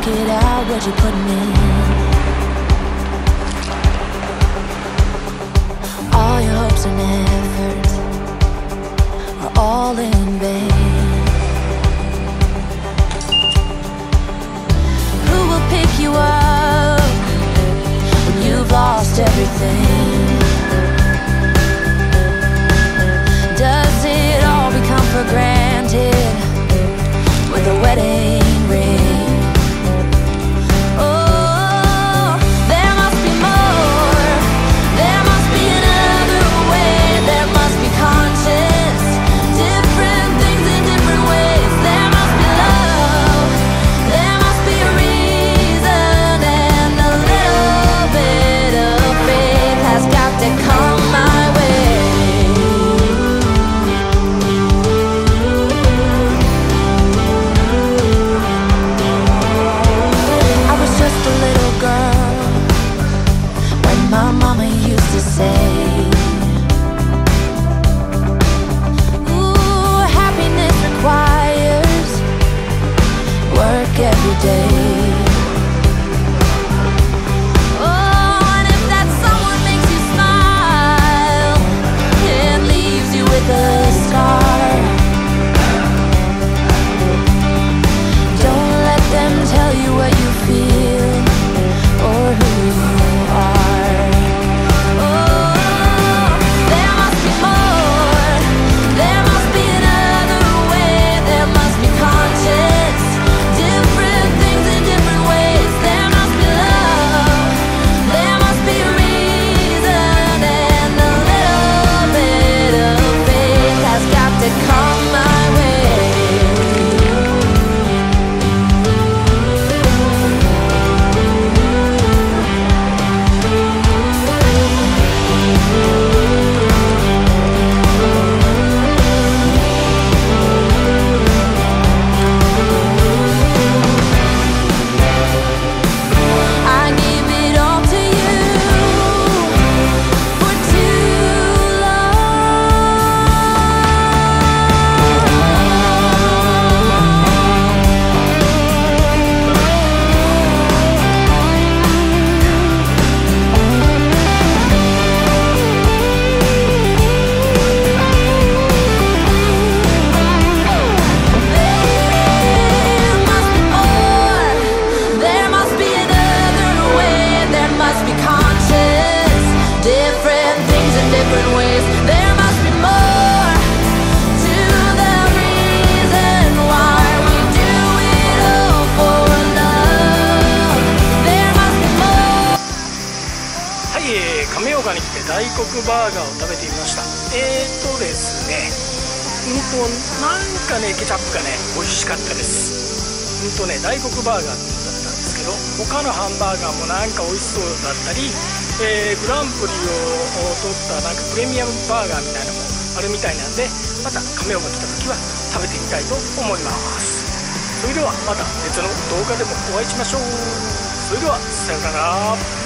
it out, what you putting in? All your hopes and efforts are all in vain. Who will pick you up when you've lost everything? Does it all become for granted with a wedding ring? Oh, there must be more. There must be another way. There must be conscience, different things in different ways. There must be love. There must be a reason, and a little bit of faith has got to come my way. My mama used to say, ooh, happiness requires work every day. Oh, and if that someone makes you smile and leaves you with a scar, don't let them tell you what you feel or who you are. 亀岡に来て大黒バーガーを食べてみました。ですね、なんかねケチャップがね美味しかったです。大黒バーガーだったんですけど、他のハンバーガーもなんか美味しそうだったり、グランプリを取ったなんかプレミアムバーガーみたいなのもあるみたいなんで、また亀岡来た時は食べてみたいと思います。それではまた別の動画でもお会いしましょう。それではさようなら。